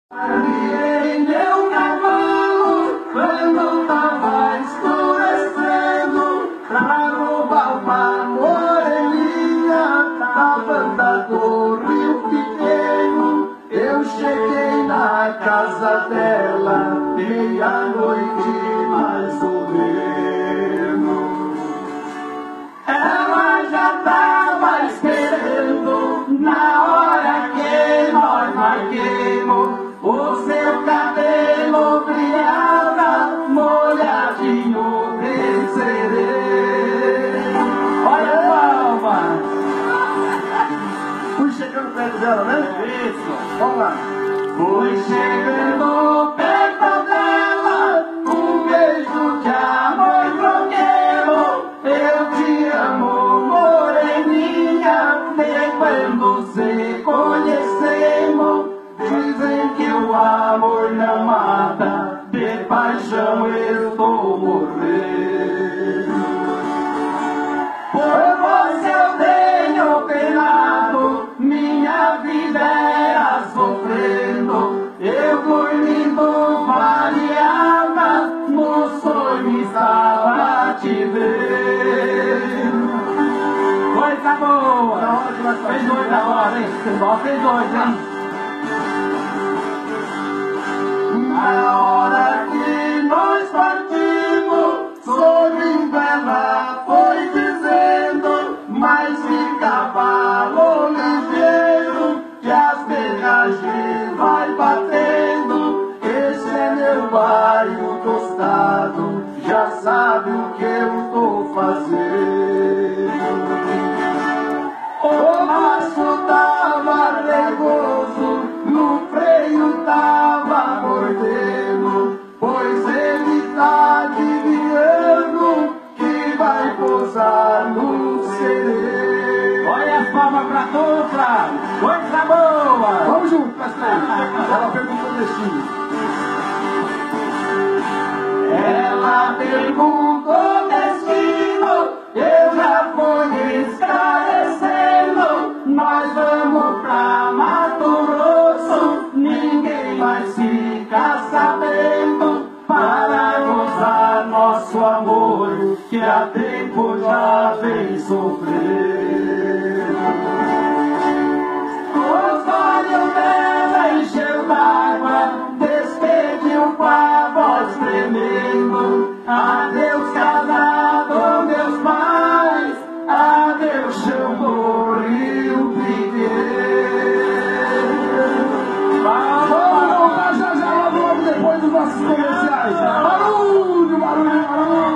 Em meu cavalo, quando tava escurecendo, pra roubar uma moreninha, tava do Rio Pequeno. Eu cheguei na casa dela, meia-noite mais ou menos. Ela já tava esperando na hora que nós marquemos. O seu cabelo brilhava, molhadinho de sereno. Olha a palma! Fui chegando perto dela, né? Isso! Vamos lá! Fui chegando perto dela, um beijo de amor troquemos. Eu te amo, moreninha, de quando se conhecemos. Dizem que o amor não mata, de paixão eu estou morrendo. Por você eu tenho penado, minha vida era sofrendo. Eu dormindo variava, no sonho estava te vendo. Coisa boa! Fez dois agora, hein? Só fez dois, hein? Na hora que nós partimos, sorrindo ela foi dizendo: mas se cavalo ligeiro, que as ferragens vai batendo. Esse é meu bairro tostado, já sabe o que eu tô fazendo. O laço tava regoso, no freio tava mordendo, pois ele tá adivinhando que vai pousar no sereno. Olha a palma pra Tupla, coisa boa! Vamos junto, pastor. Ela perguntou o destino. Ela perguntou o destino, eu já fui esclarecendo. Nós vamos pra Mato Grosso, ninguém mais fica sabendo, para gozar nosso amor, que há tempo já vem sofrendo. Os olhos dela encheu d'água, despediu com a voz tremendo. Adeus casado, meus pais, adeus chão do Rio Pequeno. Vamos voltar já já, logo depois dos nossos comerciais. Parou!